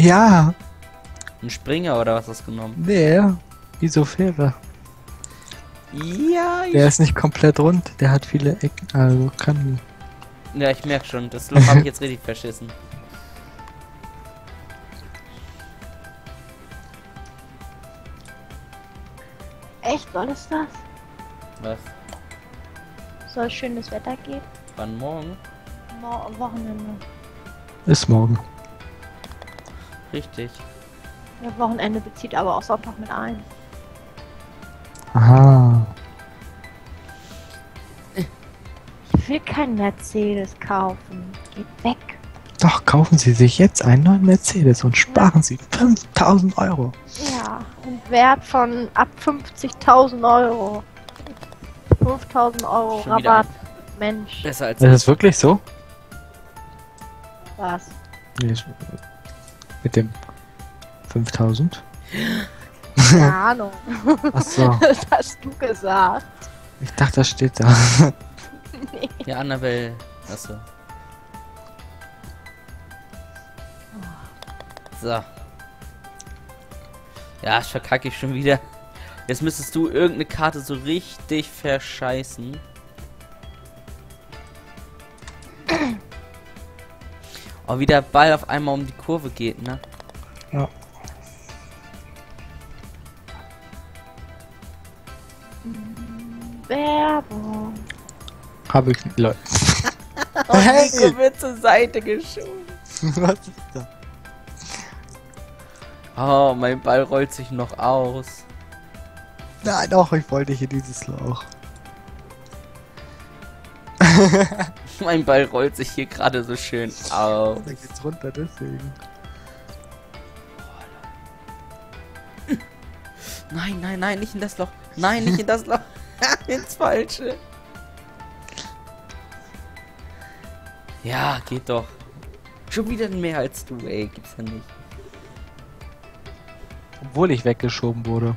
Ja, Ein Springer oder was hast du genommen? nee, Isofäre. Ja, Der ist nicht komplett rund, der hat viele Ecken, also kann... ja, ich merke schon, das Loch habe ich jetzt richtig verschissen. Echt, soll es das? Was? Soll schönes Wetter geben? Wann morgen? Wochenende. Ist morgen. Richtig. Ja, Wochenende bezieht aber auch Sonntag mit ein. Aha. Ich will keinen Mercedes kaufen. Geht weg. Doch, kaufen Sie sich jetzt einen neuen Mercedes und sparen Sie 5000 Euro. Ja, ein Wert von ab 50.000 Euro. 5.000 Euro Schon wieder Rabatt. Mensch, Besser als Ist das wirklich so? was? Nee, mit dem 5000? Keine Ahnung. Achso, Das hast du gesagt. ich dachte, das steht da. Ja, Annabelle. Achso. So. Ja, ich verkacke ich schon wieder. Jetzt müsstest du irgendeine Karte so richtig verscheißen. Oh, wie der Ball auf einmal um die Kurve geht, ne? Ja. Werbung. Habe ich. Leute. Und Hey! Nico wird zur Seite geschoben. Was ist da? Oh, mein Ball rollt sich noch aus. Nein, doch, ich wollte hier dieses Loch. Mein Ball rollt sich hier gerade so schön aus. Da geht's runter, deswegen. Nein, nein, nein, nicht in das Loch. Nein, nicht in das Loch. Ins Falsche. Ja, geht doch. Schon wieder mehr als du, ey. Gibt's ja nicht. Obwohl ich weggeschoben wurde.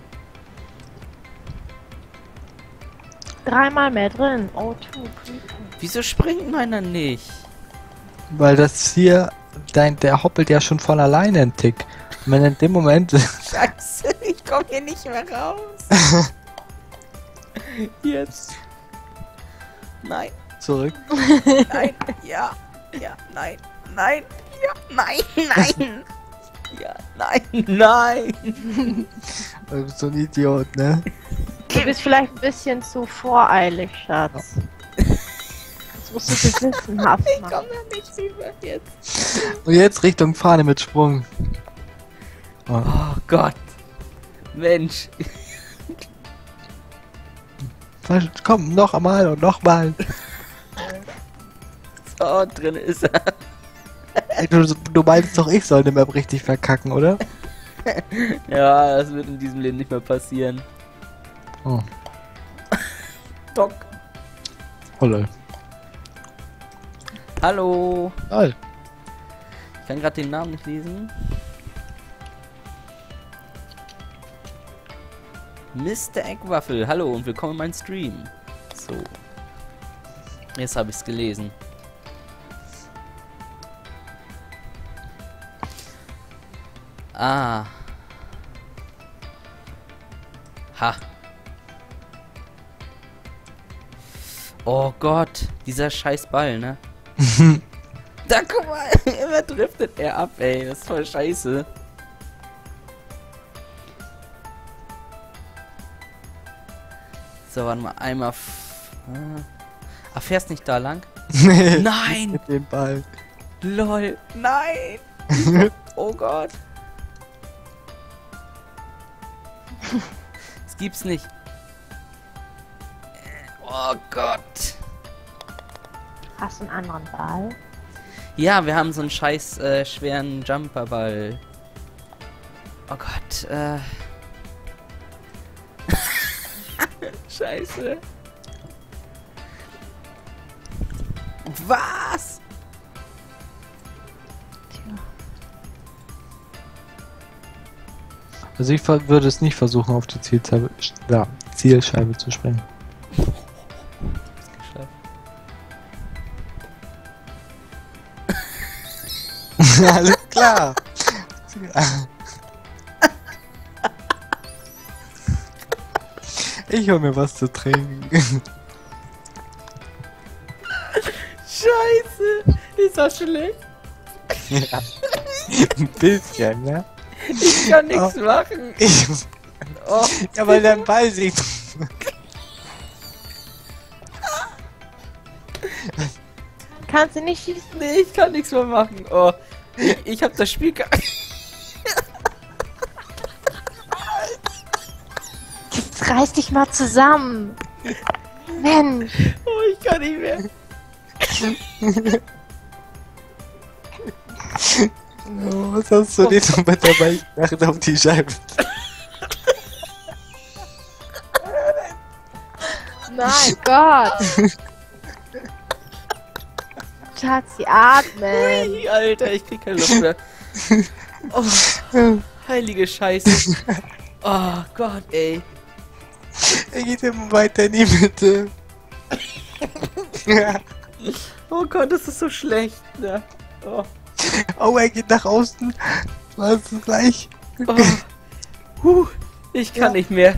Dreimal mehr drin. Oh, Wieso springt meiner nicht? Weil das hier, der hoppelt ja schon von alleine einen Tick. Und wenn in dem Moment... Scheiße, ich komme hier nicht mehr raus. Jetzt. Nein, zurück. nein, ja, ja, nein, nein, ja, nein, nein. Ja, nein, nein. So ein Idiot, ne? Du bist vielleicht ein bisschen zu voreilig, Schatz. Das musst du gewissenhaft Ich machen. komme da nicht rüber jetzt. Und jetzt Richtung Fahne mit Sprung. Oh. Oh Gott. Mensch. Komm, noch einmal und noch mal. So, drin ist er. Ey, du meinst doch, ich soll die Map richtig verkacken, oder? Ja, das wird in diesem Leben nicht mehr passieren. Oh. Doc. Oh lol. Hallo. Lol. Ich kann gerade den Namen nicht lesen. Mr. Eggwaffel, hallo und willkommen in meinem Stream. So. Jetzt habe ich es gelesen. Ah. Ha. Oh Gott, dieser scheiß Ball, ne? Da guck mal, immer driftet er ab, ey. Das ist voll scheiße. So, warte mal, einmal. Ah, fährst nicht da lang? Nee. Nein! Mit dem Ball. LOL! Nein! Oh Gott! Das gibt's nicht. Oh Gott! Hast du einen anderen Ball? Ja, wir haben so einen scheiß schweren Jumperball. Oh Gott, Scheiße. Was? Tja. Also ich würde es nicht versuchen, auf die Zielscheibe zu springen. Geschafft. Alles klar. Ich hol mir was zu trinken. Scheiße, ist das schlecht? Ja. Ein bisschen, ne? Ich kann nichts machen. Oh, Ja, weil dein Ball sieht. Kannst du nicht schießen? nee, ich kann nichts mehr machen. Oh, ich hab das Spiel Jetzt reiß dich mal zusammen. Mensch. Oh, ich kann nicht mehr. Oh, was hast du dir so mit dabei gemacht auf die Scheibe? Mein Gott. Schatzi, atmen. Ui, Alter, ich krieg keine Luft mehr. Oh, heilige Scheiße. Oh Gott, ey. Er geht immer weiter in die Mitte. Ja. Oh Gott, das ist so schlecht. Ne? Oh. Oh, er geht nach außen. Was ist gleich? Oh. Ich kann nicht mehr.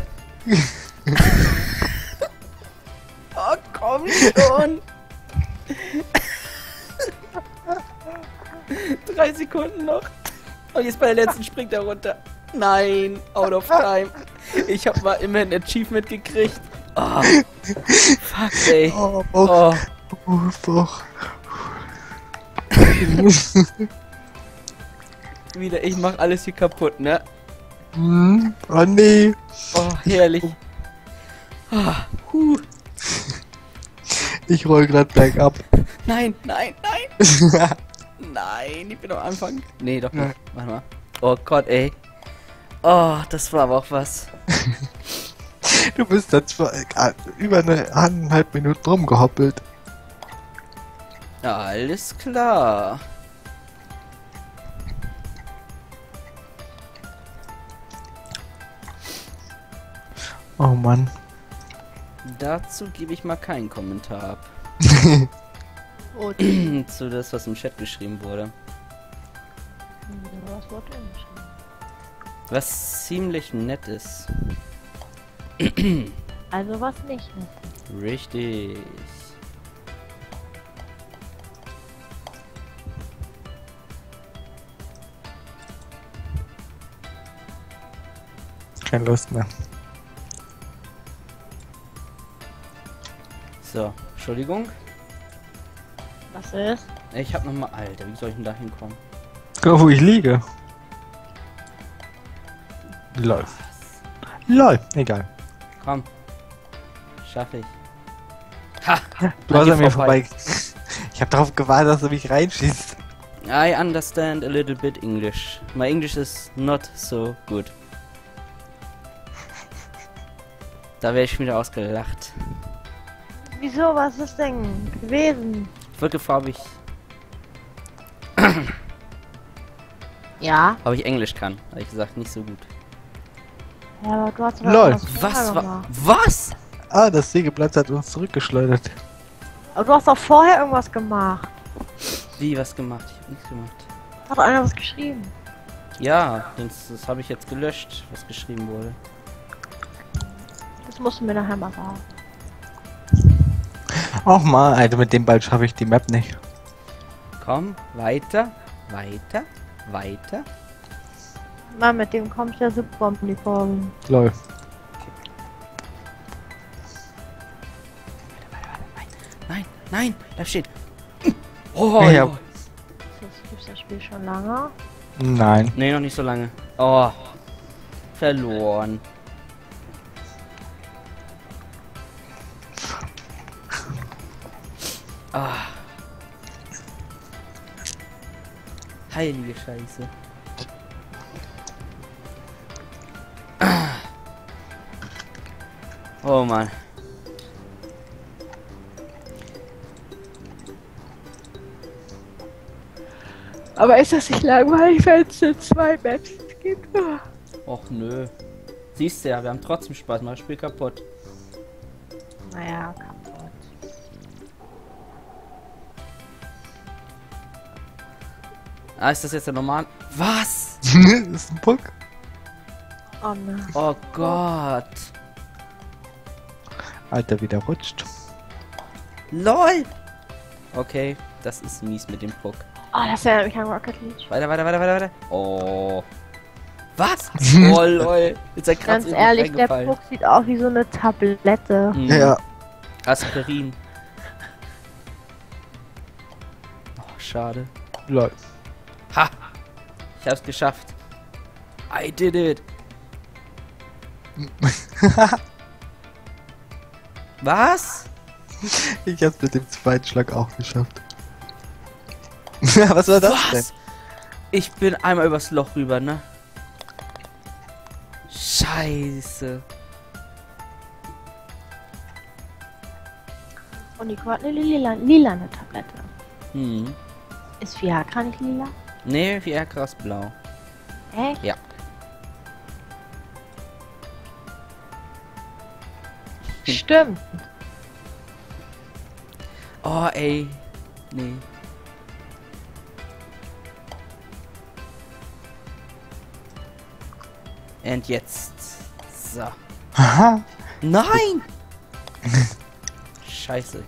Oh, komm schon. 3 Sekunden noch. Und jetzt bei der letzten springt er runter. Nein, out of time. Ich hab mal immerhin ein Achievement gekriegt. Oh. Fuck, ey. Oh, Oh. Doch. Wieder, ich mach alles hier kaputt, ne? Oh nee. Oh, herrlich. Ich roll grad bergab. Nein, nein, nein. Nein, ich bin am Anfang. Nee, doch nicht. Warte mal. Oh Gott, ey. Oh, das war aber auch was. Du bist da zwar über 1,5 Minuten rumgehoppelt. Ja, alles klar. Oh Mann. Dazu gebe ich mal keinen Kommentar ab. Oh, Zu das, was im Chat geschrieben wurde. was wurde denn geschrieben? Was ziemlich nett ist. Also was nicht. Ne? Richtig. Keine Lust mehr. So, Entschuldigung. Was ist? Ich hab nochmal... Alter, wie soll ich denn da hinkommen? Guck, wo ich liege. Läuft. Läuft. Egal. Komm. Schaffe ich. Ha! Du hast an mir vorbei. Ich hab darauf gewartet, dass du mich reinschießt. I understand a little bit English. My English is not so good. Da wäre ich wieder ausgelacht. Wieso? Was ist denn gewesen? Ich wurde gefragt, Ja. ob ich Englisch kann. Habe ich gesagt, nicht so gut. Ja, aber du hast doch Lol. irgendwas vorher Was war... gemacht. Was? Ah, das Sägeblatt hat uns zurückgeschleudert. Aber du hast doch vorher irgendwas gemacht. Wie, was gemacht? Ich hab nichts gemacht. Hat doch einer was geschrieben. Ja, das habe ich jetzt gelöscht, was geschrieben wurde. Das musst du mir nachher mal sagen. Och mal, Alter, mit dem Ball schaffe ich die Map nicht. Komm, weiter, weiter, weiter. Mann, mit dem kommt ja super um die Kurve. Lol. Nein, nein, da steht. Oh, Ja. oh. Das gibt's das Spiel schon lange. Nein. Nee, noch nicht so lange. Oh, verloren. Ah. Heilige Scheiße. Ah. Oh Mann. Aber ist das nicht langweilig, wenn es nur 2 Maps gibt? Och nö. Siehst du ja, wir haben trotzdem Spaß. Mach das Spiel kaputt. Naja, kaputt. Ah, ist das jetzt der normal? Was? Das ist ein Puck. Oh nein. Oh Gott. Alter, wie der rutscht. LOL. Okay, das ist mies mit dem Puck. Oh, das erinnert mich an Rocket League. Weiter, weiter, weiter, weiter, weiter. Oh. Was? Oh, lol. Jetzt ein Kratz Ganz ehrlich, der Puck sieht aus wie so eine Tablette. Mhm. Ja. Aspirin. Oh, schade. Lol. Ha! Ich hab's geschafft. I did it. Was? Ich hab's mit dem zweiten Schlag auch geschafft. Was war das denn? Was? Ich bin einmal übers Loch rüber, ne? Scheiße. Und Nico hat eine lilane Tablette. Hm. Ist Viagra nicht lila? Nee, wie krass blau. Echt? Ja. Stimmt. Oh, ey. Nee. Und jetzt. So. Haha. Nein! Scheiße.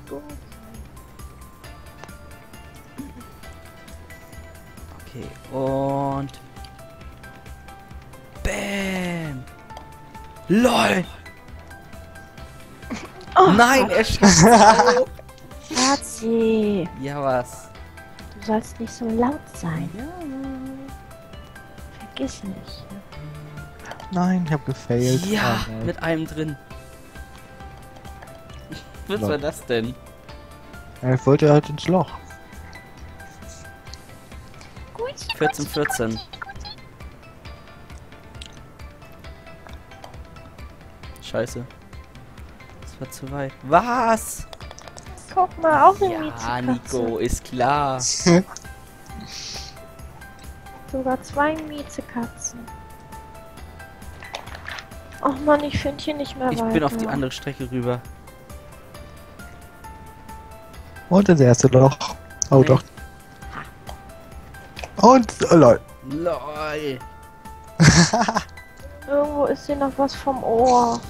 Okay, und... Bam! LOL! Oh, Nein, er schießt auf. Schatzi, Ja, was? du sollst nicht so laut sein. Ja. Vergiss nicht. Nein, ich hab gefailt. Ja, Oh, nein. mit einem drin. Was Lol. war das denn? Ich wollte halt ins Loch. 14, 14. Scheiße. Das war zu weit. Was? Guck mal, auch eine Ja, Miezekatze. Nico, ist klar. Sogar 2 Miezekatzen. Och Mann, ich finde hier nicht mehr Ich weiter. bin auf die andere Strecke rüber. Und das erste Loch. Oh Nee. doch. Und lol. LOL. Irgendwo ist hier noch was vom Ohr.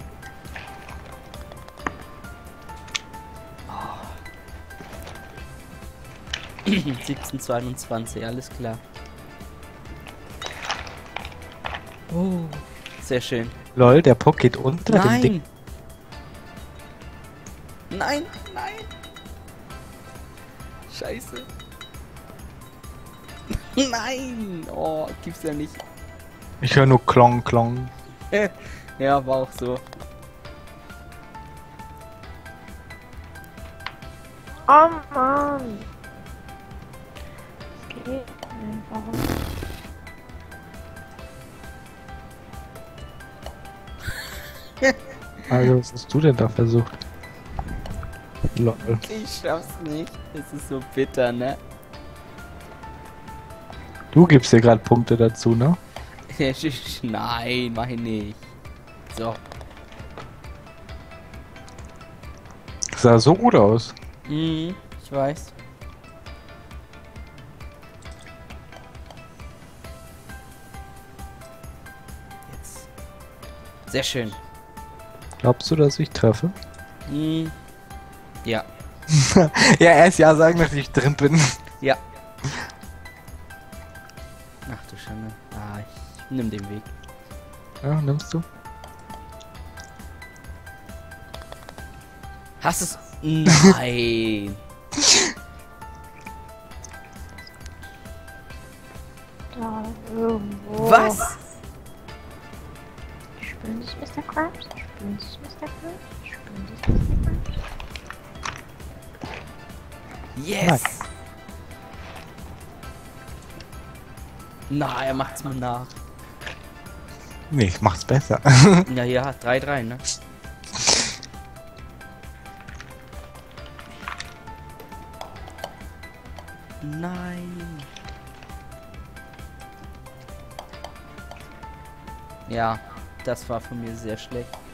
Oh. 17 zu 21, alles klar. Oh, sehr schön. Lol, der Puck geht unter dem Ding. Nein! Nein, nein! Scheiße. Nein! Oh, gibt's ja nicht. Ich höre nur Klong, Klong. Ja, war auch so. Oh Mann. Das geht nicht. Warum? Also, was hast du denn da versucht? Lol. Ich schaff's nicht. Es ist so bitter, ne? Du gibst dir gerade Punkte dazu, ne? Nein, mach ich nicht. So. Sah so gut aus. Mhm, ich weiß. Jetzt. Sehr schön. Glaubst du, dass ich treffe? Mhm. Ja. Ja, erst ja sagen, dass ich drin bin. Ja. Ach du Schande. Ah, ich nimm den Weg. Ja, nimmst du? Hast es? Nein. Da irgendwo. Was? Spüren Sie es, Mr. Krabs? Spüren Sie es, Mr. Krabs? Spüren Sie es, Mr. Krabs? Yes. Na, er macht's mir nach. Nee, ich mach's besser. Naja, 3-3, ne? Nein. Ja, das war von mir sehr schlecht.